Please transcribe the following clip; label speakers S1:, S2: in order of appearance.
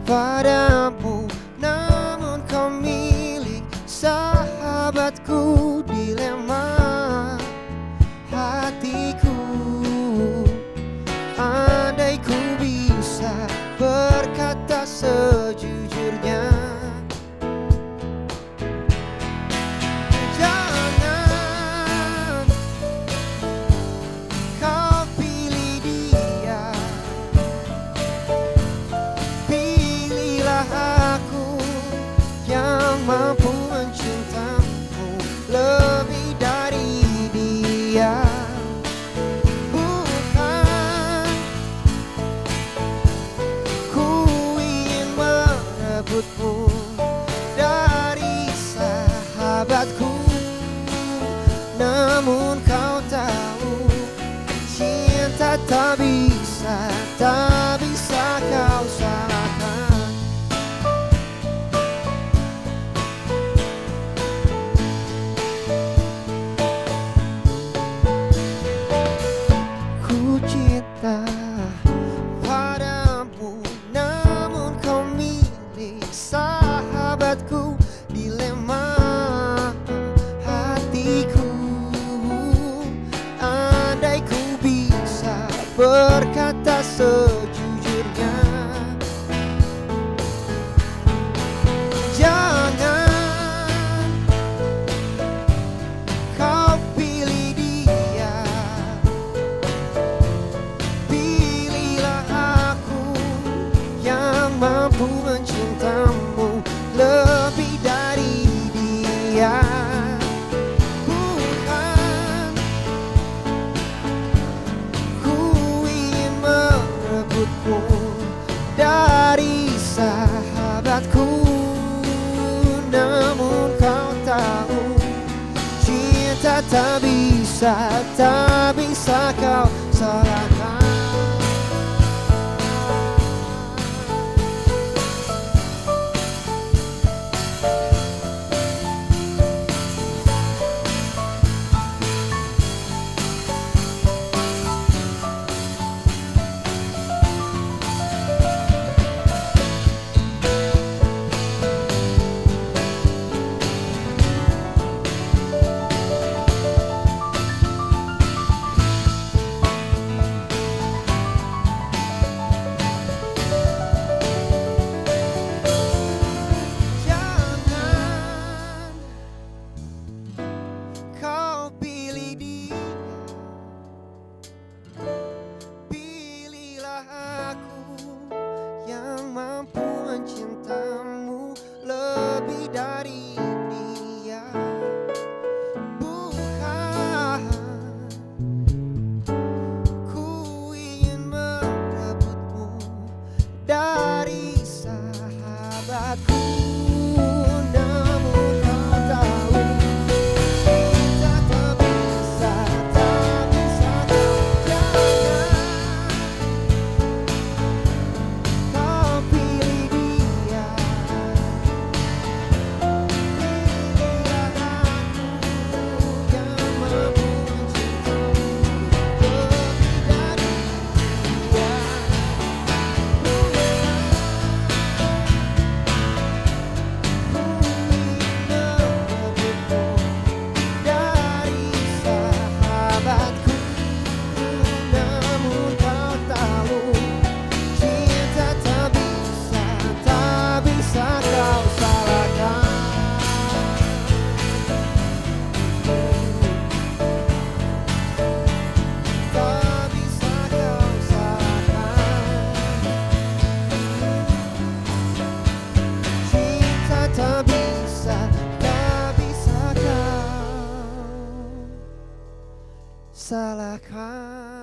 S1: padamu, namun kau milik sahabatku. Dilema hatiku, andai ku bisa berkata sejujurnya. Jangan kau pilih dia, pilihlah aku yang mampu mencintamu lebih dari dia. Bukan ku ingin merebutmu dari sahabatku, namun kau tahu cinta tak bisa kau salahkan. Ku cinta padamu, namun kau milik sahabatku. Dilema hatiku, andai ku bisa berkata sejujurnya. Jangan kau pilih dia, pilihlah aku yang mampu mencintamu lebih dari dia. Bukan ku ingin merebutmu dari sahabatku, namun kau tahu cinta tak bisa kau salahkan. Kau pilih dia, pilihlah aku yang mampu mencintamu lebih dari dia. Bukan ku ingin merebutmu dari sahabatku, namun kau tahu cinta tak bisa kau jangan. Kau pilih dia, pilihlah aku yang mampu mencintamu lebih dari dia. Tak bisa kau salahkan.